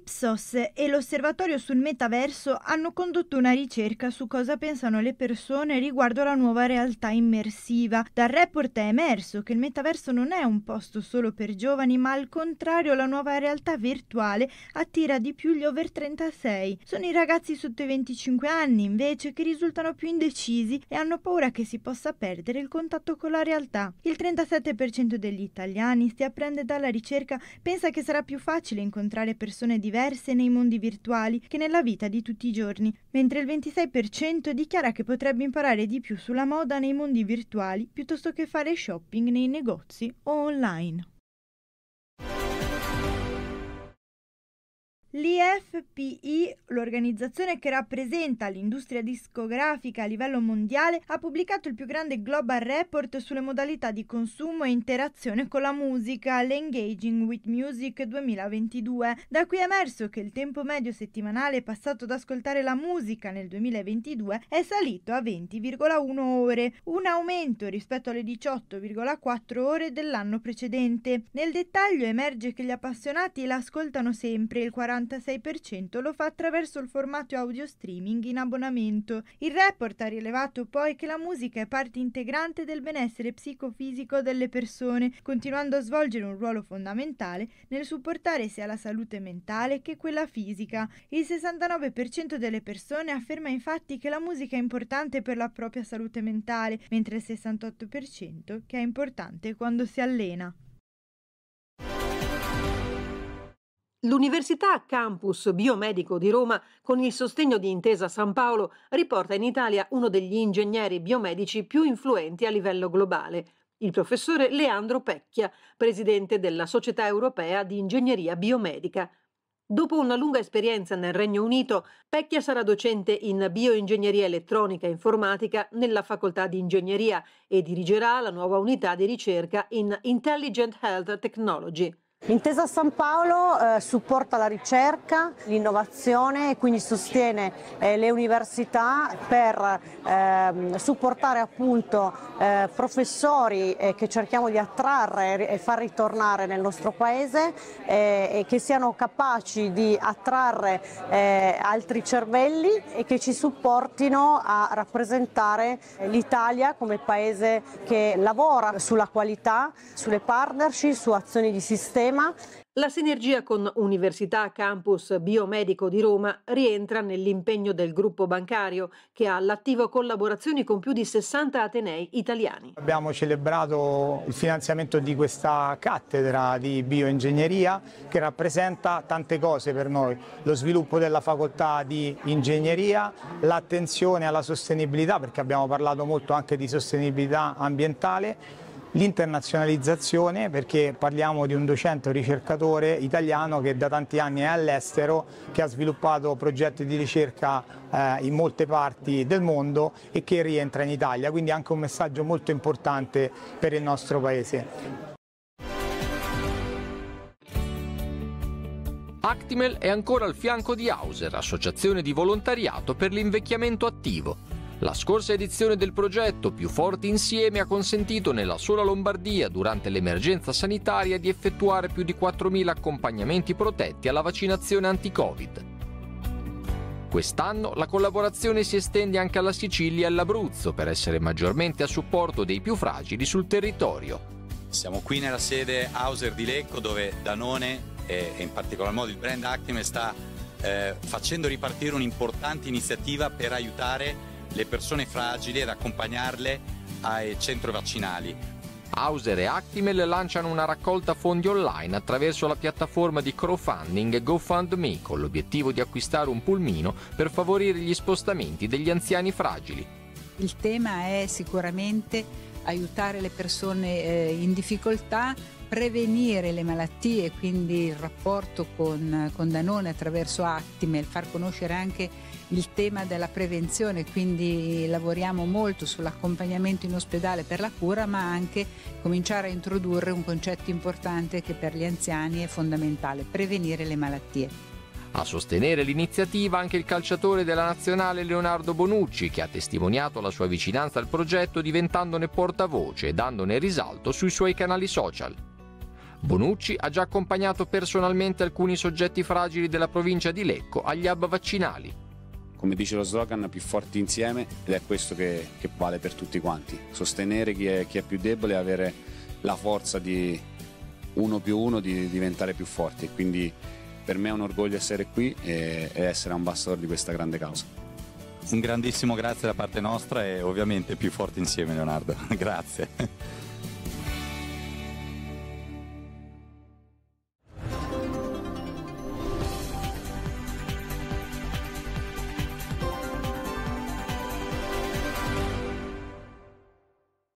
Ipsos e l'Osservatorio sul Metaverso hanno condotto una ricerca su cosa pensano le persone riguardo alla nuova realtà immersiva. Dal report è emerso che il metaverso non è un posto solo per giovani, ma al contrario la nuova realtà virtuale attira di più gli over 36. Sono i ragazzi sotto i 25 anni invece che risultano più indecisi e hanno paura che si possa perdere il contatto con la realtà. Il 37% degli italiani, si apprende dalla ricerca, pensa che sarà più facile incontrare persone diverse nei mondi virtuali che nella vita di tutti i giorni, mentre il 26% dichiara che potrebbe imparare di più sulla moda nei mondi virtuali piuttosto che fare shopping nei negozi o online. L'IFPI, l'organizzazione che rappresenta l'industria discografica a livello mondiale, ha pubblicato il più grande global report sulle modalità di consumo e interazione con la musica, l'Engaging with Music 2022. Da qui è emerso che il tempo medio settimanale passato ad ascoltare la musica nel 2022 è salito a 20,1 ore, un aumento rispetto alle 18,4 ore dell'anno precedente. Nel dettaglio emerge che gli appassionati l'ascoltano sempre, il 46% lo fa attraverso il formato audio streaming in abbonamento. Il report ha rilevato poi che la musica è parte integrante del benessere psicofisico delle persone, continuando a svolgere un ruolo fondamentale nel supportare sia la salute mentale che quella fisica. Il 69% delle persone afferma infatti che la musica è importante per la propria salute mentale, mentre il 68% che è importante quando si allena. L'Università Campus Biomedico di Roma, con il sostegno di Intesa San Paolo, riporta in Italia uno degli ingegneri biomedici più influenti a livello globale, il professore Leandro Pecchia, presidente della Società Europea di Ingegneria Biomedica. Dopo una lunga esperienza nel Regno Unito, Pecchia sarà docente in bioingegneria elettronica e informatica nella Facoltà di Ingegneria e dirigerà la nuova unità di ricerca in Intelligent Health Technology. Intesa San Paolo supporta la ricerca, l'innovazione e quindi sostiene le università per supportare appunto professori che cerchiamo di attrarre e far ritornare nel nostro paese e che siano capaci di attrarre altri cervelli e che ci supportino a rappresentare l'Italia come paese che lavora sulla qualità, sulle partnership, su azioni di sistema. La sinergia con Università Campus Biomedico di Roma rientra nell'impegno del gruppo bancario, che ha all'attivo collaborazioni con più di 60 atenei italiani. Abbiamo celebrato il finanziamento di questa cattedra di bioingegneria che rappresenta tante cose per noi: lo sviluppo della facoltà di ingegneria, l'attenzione alla sostenibilità, perché abbiamo parlato molto anche di sostenibilità ambientale, l'internazionalizzazione, perché parliamo di un docente o ricercatore italiano che da tanti anni è all'estero, che ha sviluppato progetti di ricerca in molte parti del mondo e che rientra in Italia, quindi anche un messaggio molto importante per il nostro paese. Actimel è ancora al fianco di Hauser, associazione di volontariato per l'invecchiamento attivo. La scorsa edizione del progetto Più Forti Insieme ha consentito nella sola Lombardia, durante l'emergenza sanitaria, di effettuare più di 4.000 accompagnamenti protetti alla vaccinazione anti-Covid. Quest'anno la collaborazione si estende anche alla Sicilia e all'Abruzzo per essere maggiormente a supporto dei più fragili sul territorio. Siamo qui nella sede Hauser di Lecco, dove Danone e in particolar modo il brand Actimel sta facendo ripartire un'importante iniziativa per aiutare le persone fragili ed accompagnarle ai centri vaccinali. Hauser e Actimel lanciano una raccolta fondi online attraverso la piattaforma di crowdfunding GoFundMe, con l'obiettivo di acquistare un pulmino per favorire gli spostamenti degli anziani fragili. Il tema è sicuramente aiutare le persone in difficoltà, prevenire le malattie, quindi il rapporto con Danone attraverso Actimel, far conoscere anche il tema della prevenzione, quindi lavoriamo molto sull'accompagnamento in ospedale per la cura, ma anche cominciare a introdurre un concetto importante che per gli anziani è fondamentale: prevenire le malattie. A sostenere l'iniziativa anche il calciatore della nazionale Leonardo Bonucci, che ha testimoniato la sua vicinanza al progetto diventandone portavoce e dandone risalto sui suoi canali social. Bonucci ha già accompagnato personalmente alcuni soggetti fragili della provincia di Lecco agli hub vaccinali. Come dice lo slogan, più forti insieme, ed è questo che vale per tutti quanti. Sostenere chi è più debole e avere la forza di 1+1 di diventare più forti. Quindi per me è un orgoglio essere qui e essere ambassadore di questa grande causa. Un grandissimo grazie da parte nostra e ovviamente più forti insieme, Leonardo. Grazie.